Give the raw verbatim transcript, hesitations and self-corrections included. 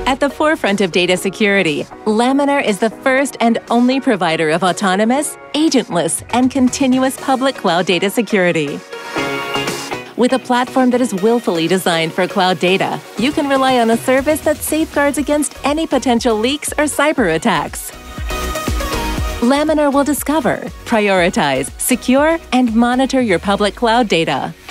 At the forefront of data security, Laminar is the first and only provider of autonomous, agentless, and continuous public cloud data security. With a platform that is willfully designed for cloud data, you can rely on a service that safeguards against any potential leaks or cyber attacks. Laminar will discover, prioritize, secure, and monitor your public cloud data.